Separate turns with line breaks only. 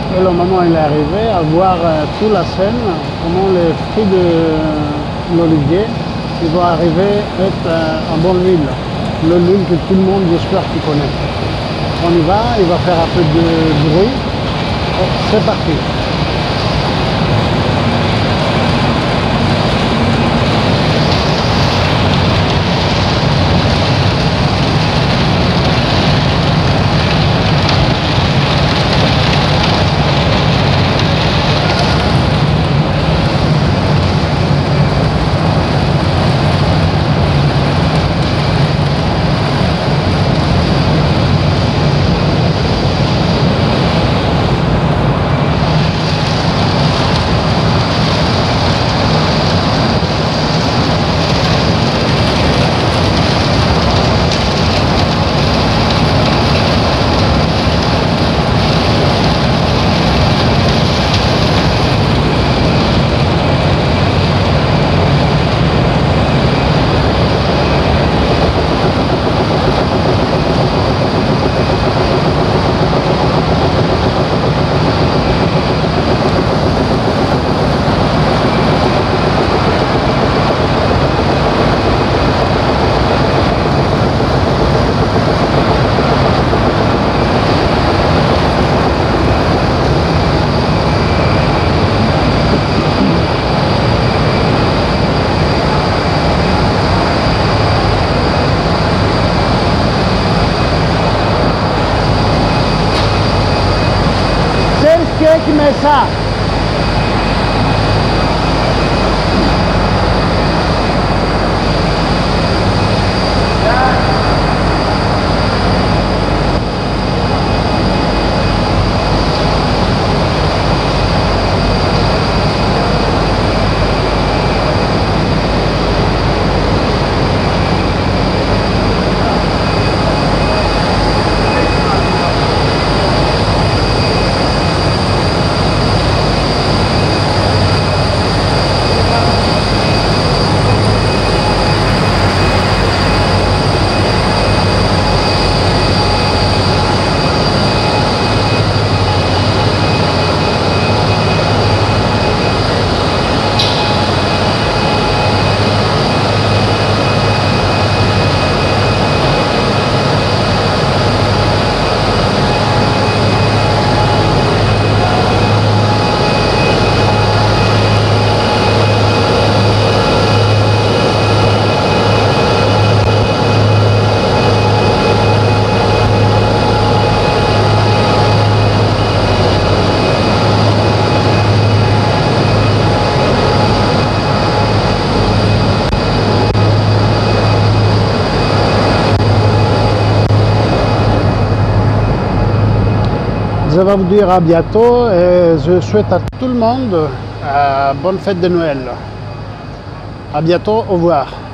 Et le moment il est arrivé à voir toute la scène, comment les fruits de l'olivier ils vont arriver à être en bonne huile. L'huile que tout le monde, j'espère, qu'il connaît. On y va, il va faire un peu de bruit. C'est parti. Qui met ça. Je vais vous dire à bientôt et je souhaite à tout le monde bonne fête de Noël. À bientôt, au revoir.